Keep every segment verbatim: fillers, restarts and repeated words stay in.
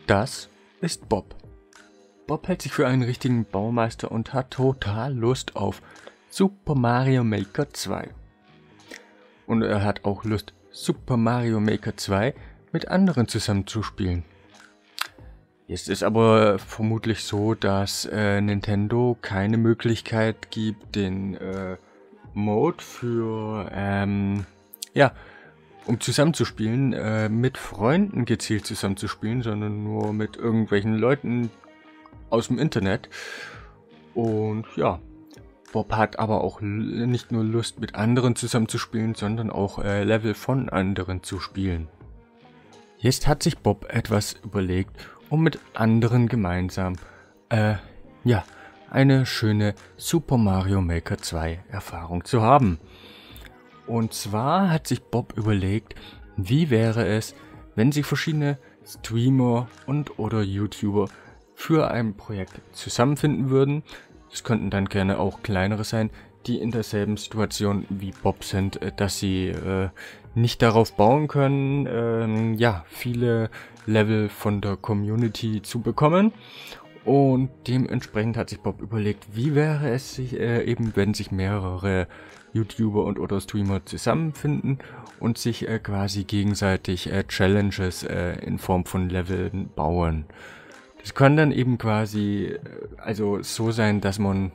das ist Bob. Bob hält sich für einen richtigen Baumeister und hat total Lust auf Super Mario Maker zwei. Und er hat auch Lust, Super Mario Maker zwei mit anderen zusammenzuspielen. Jetzt ist aber vermutlich so, dass äh, Nintendo keine Möglichkeit gibt, den äh, Mode für, ähm, ja, um zusammenzuspielen, äh, mit Freunden gezielt zusammenzuspielen, sondern nur mit irgendwelchen Leuten aus dem Internet. Und ja, Bob hat aber auch nicht nur Lust, mit anderen zusammenzuspielen, sondern auch äh, Level von anderen zu spielen. Jetzt hat sich Bob etwas überlegt, um mit anderen gemeinsam, äh, ja, eine schöne Super Mario Maker zwei Erfahrung zu haben. Und zwar hat sich Bob überlegt, wie wäre es, wenn sich verschiedene Streamer und oder YouTuber für ein Projekt zusammenfinden würden. Es könnten dann gerne auch kleinere sein, die in derselben Situation wie Bob sind, dass sie äh, nicht darauf bauen können, äh, ja, viele Level von der Community zu bekommen. Und dementsprechend hat sich Bob überlegt, wie wäre es sich äh, eben, wenn sich mehrere YouTuber und oder Streamer zusammenfinden und sich äh, quasi gegenseitig äh, Challenges äh, in Form von Leveln bauen. Das kann dann eben quasi also so sein, dass man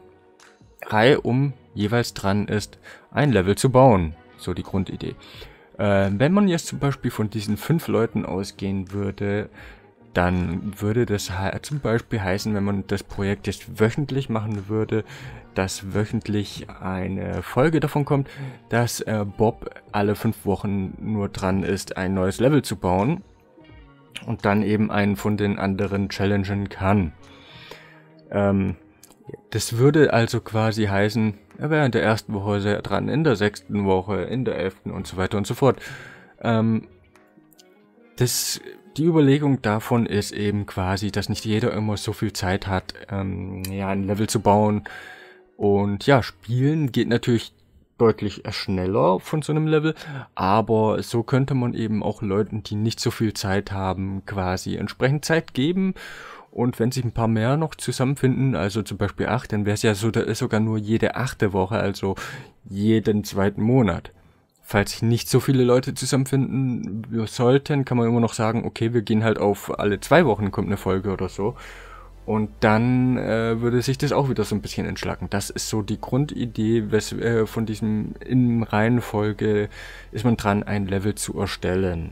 reihum jeweils dran ist, ein Level zu bauen. So die Grundidee. Äh, wenn man jetzt zum Beispiel von diesen fünf Leuten ausgehen würde, dann würde das zum Beispiel heißen, wenn man das Projekt jetzt wöchentlich machen würde, dass wöchentlich eine Folge davon kommt, dass äh, Bob alle fünf Wochen nur dran ist, ein neues Level zu bauen. Und dann eben einen von den anderen challengen kann. Ähm, das würde also quasi heißen, er wäre in der ersten Woche sehr dran, in der sechsten Woche, in der elften und so weiter und so fort. Ähm, das, die Überlegung davon ist eben quasi, dass nicht jeder immer so viel Zeit hat, ähm, ja, ein Level zu bauen. Und ja, spielen geht natürlich deutlich schneller von so einem Level, aber so könnte man eben auch Leuten, die nicht so viel Zeit haben, quasi entsprechend Zeit geben. Und wenn sich ein paar mehr noch zusammenfinden, also zum Beispiel acht, dann wäre es ja so, da ist sogar nur jede achte Woche, also jeden zweiten Monat. Falls sich nicht so viele Leute zusammenfinden sollten, kann man immer noch sagen, okay, wir gehen halt auf alle zwei Wochen kommt eine Folge oder so. Und dann äh, würde sich das auch wieder so ein bisschen entschlacken. Das ist so die Grundidee, wes äh, von diesem in Reihenfolge ist man dran, ein Level zu erstellen.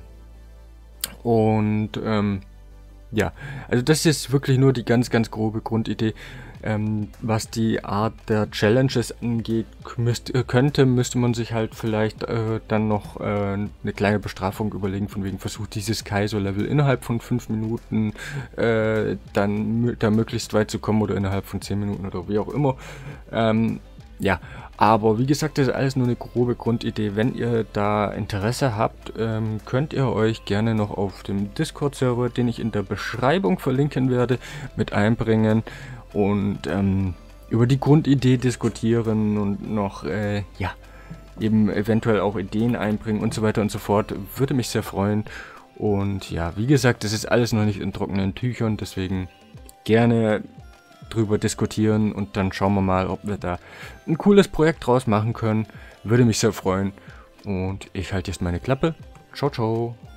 Und ähm, ja, also das ist wirklich nur die ganz, ganz grobe Grundidee. Ähm, was die Art der Challenges angeht, müsst, äh, könnte, müsste man sich halt vielleicht äh, dann noch äh, eine kleine Bestrafung überlegen, von wegen versucht dieses Kaizo-Level innerhalb von fünf Minuten äh, dann da möglichst weit zu kommen oder innerhalb von zehn Minuten oder wie auch immer. Ähm, ja, aber wie gesagt, das ist alles nur eine grobe Grundidee. Wenn ihr da Interesse habt, ähm, könnt ihr euch gerne noch auf dem Discord-Server, den ich in der Beschreibung verlinken werde, mit einbringen. Und ähm, über die Grundidee diskutieren und noch, äh, ja, eben eventuell auch Ideen einbringen und so weiter und so fort. Würde mich sehr freuen. Und ja, wie gesagt, das ist alles noch nicht in trockenen Tüchern, deswegen gerne drüber diskutieren und dann schauen wir mal, ob wir da ein cooles Projekt draus machen können. Würde mich sehr freuen. Und ich halte jetzt meine Klappe. Ciao, ciao.